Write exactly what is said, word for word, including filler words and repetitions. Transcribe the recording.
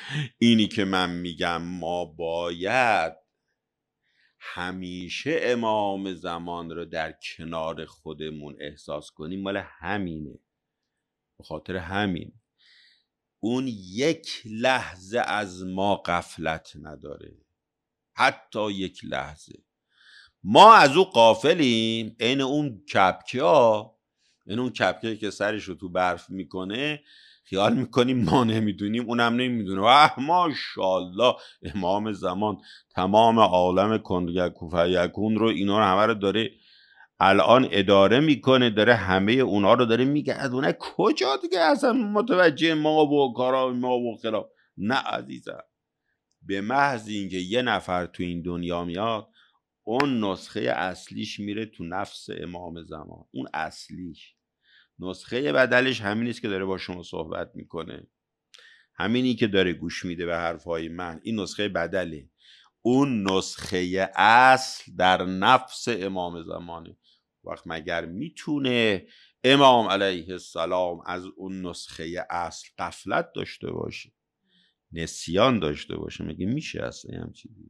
اینی که من میگم ما باید همیشه امام زمان رو در کنار خودمون احساس کنیم، مال همینه. به خاطر همین اون یک لحظه از ما غفلت نداره، حتی یک لحظه. ما از او غافلیم. عین اون کپکه ها، این اون کپکه که سرش رو تو برف میکنه، خیال میکنیم ما نمیدونیم، اونم نمیدونه. واه ماشاءالله امام زمان تمام عالم کن یکون رو، اینا رو همه رو داره الان اداره میکنه، داره همه اونا رو داره میگردونه. کجا دیگه اصلا متوجه ما و کارا ما و خلاف؟ نه عزیزم، به محض اینکه یه نفر تو این دنیا میاد، اون نسخه اصلیش میره تو نفس امام زمان. اون اصلیش، نسخه بدلش همینیست که داره با شما صحبت میکنه، همینی که داره گوش میده به حرفای من، این نسخه بدله. اون نسخه اصل در نفس امام زمانه. وقت مگر میتونه امام علیه السلام از اون نسخه اصل غفلت داشته باشه، نسیان داشته باشه؟ مگه میشه اصلا هم چیزی؟